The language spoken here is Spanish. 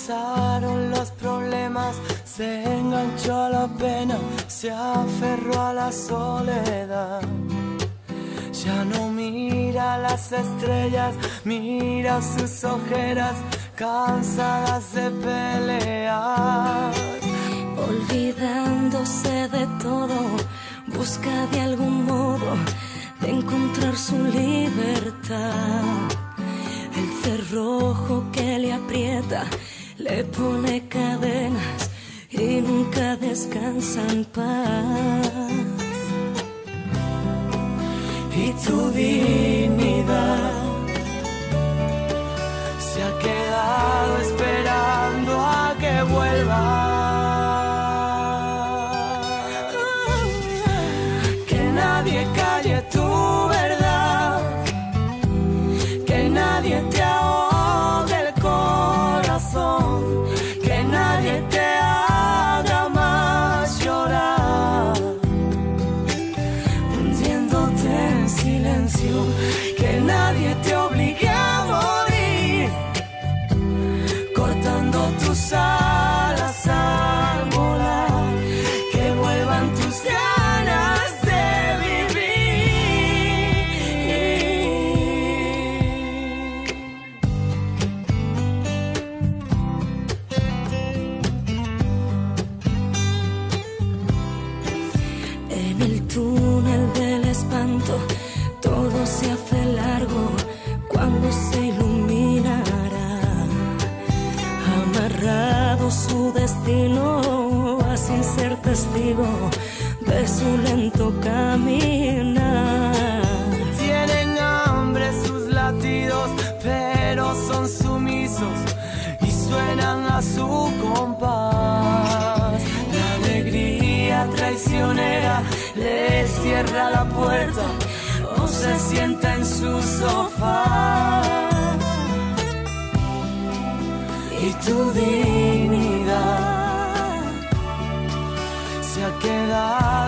pasaron los problemas, se enganchó a la pena, se aferró a la soledad. Ya no mira las estrellas, mira sus ojeras, cansadas de pelear. Olvidándose de todo, busca de algún modo de encontrar su libertad. El cerrojo que le aprieta le pone cadenas y nunca descansa en paz. Y tu dignidad se ha quedado esperando a que vuelvas. Que nadie calle tu verdad, que nadie te ahogue el corazón, que nadie te haga más llorar, hundiéndote en silencio, que nadie te obligue a morir, cortando tus alas al volar, que vuelvan tus ganas de vivir. En el túnel del espanto todo se hace largo cuando se iluminará. Amarrado su destino a sin ser testigo de su lento caminar. Tienen hambre sus latidos, pero son sumisos y suenan a su compás. La alegría traicionera les cierra la puerta o se sienta en su sofá. Y tu dignidad se ha quedado